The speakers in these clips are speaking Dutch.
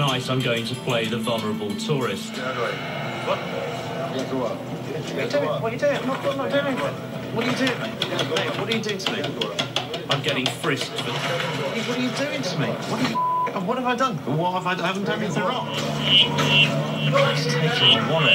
Tonight I'm going to play the vulnerable tourist. What? What are you doing? I'm not doing anything. What are you doing, mate? Mate, what are you doing to me? I'm getting frisked for... What are you doing to me? What have I done? What have I done? I haven't done anything wrong. It's taking your wallet.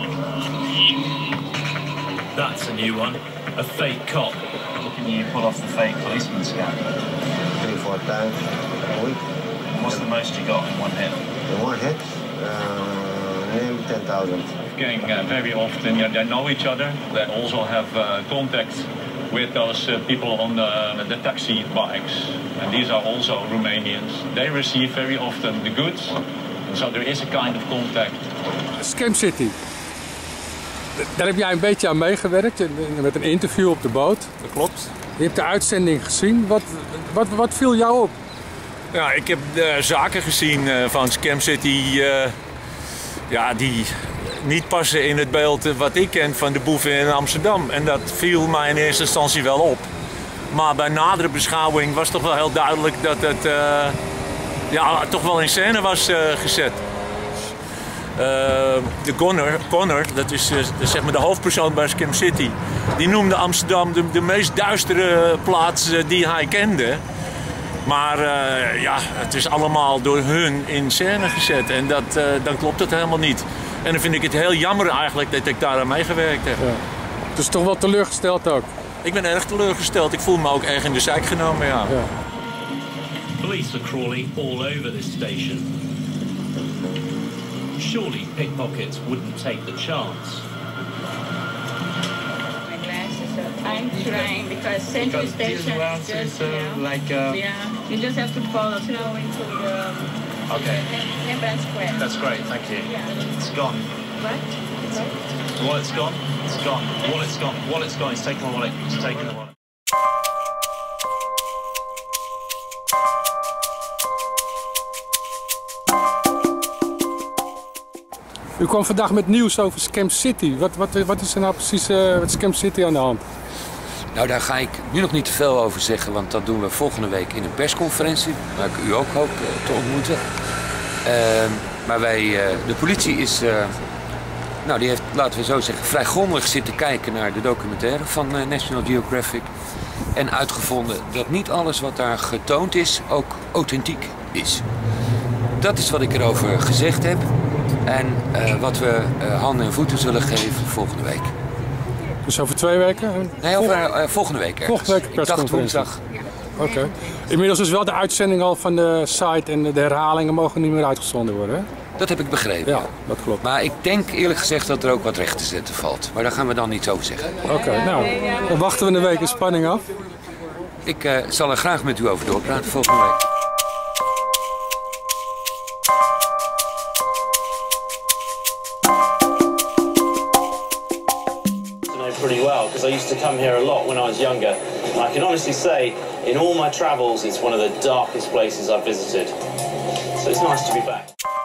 That's a new one. A fake cop. Can you pull off the fake policeman scan? 3-4 times a week. What's the most you got in one hit? In one hit? Nearly 10,000. Going very often, they know each other. They also have contact with those people on the taxi bikes. And these are also Romanians. They receive very often the goods. So there is a kind of contact. Scam City. Daar heb jij een beetje aan meegewerkt, met een interview op de boot. Dat klopt. Je hebt de uitzending gezien. Wat viel jou op? Ja, ik heb zaken gezien van Scam City die niet passen in het beeld wat ik ken van de boeven in Amsterdam. En dat viel mij in eerste instantie wel op. Maar bij nadere beschouwing was toch wel heel duidelijk dat het toch wel in scène was gezet. De Connor, dat is zeg maar de hoofdpersoon bij Scam City, die noemde Amsterdam de meest duistere plaats die hij kende. Maar het is allemaal door hun in scène gezet en dan klopt het helemaal niet. En dan vind ik het heel jammer eigenlijk dat ik daar aan meegewerkt heb. Ja. Dus toch wel teleurgesteld ook? Ik ben erg teleurgesteld. Ik voel me ook erg in de zijk genomen, ja. Police are crawling all over this station. Surely pickpockets wouldn't take the chance. My glasses are... I'm trying because Central Station is just, you just have to follow into the... Okay. Rembrandts Square. That's great, thank you. Yeah. It's gone. What? Wallet's gone. It's gone. Wallet's gone. Wallet's gone. It's taken the wallet. It's taken the wallet. U kwam vandaag met nieuws over Scam City. Wat is er nou precies met Scam City aan de hand? Nou, daar ga ik nu nog niet te veel over zeggen, want dat doen we volgende week in een persconferentie, waar ik u ook hoop te ontmoeten. Maar de politie is, die heeft, laten we zo zeggen, vrij grondig zitten kijken naar de documentaire van National Geographic. En uitgevonden dat niet alles wat daar getoond is ook authentiek is. Dat is wat ik erover gezegd heb. En wat we handen en voeten zullen geven volgende week. Dus over 2 weken? Nee, over volgende week ergens. Volgende week ik dacht woensdag. Oké. Inmiddels is wel de uitzending al van de site en de herhalingen mogen niet meer uitgezonden worden, hè? Dat heb ik begrepen. Ja, dat klopt. Maar ik denk eerlijk gezegd dat er ook wat recht te zetten valt. Maar daar gaan we dan niets over zeggen. Oké, nou, dan wachten we een week in spanning af. Ik zal er graag met u over doorpraten volgende week. Pretty well because I used to come here a lot when I was younger. And I can honestly say, in all my travels, it's one of the darkest places I've visited. So it's nice to be back.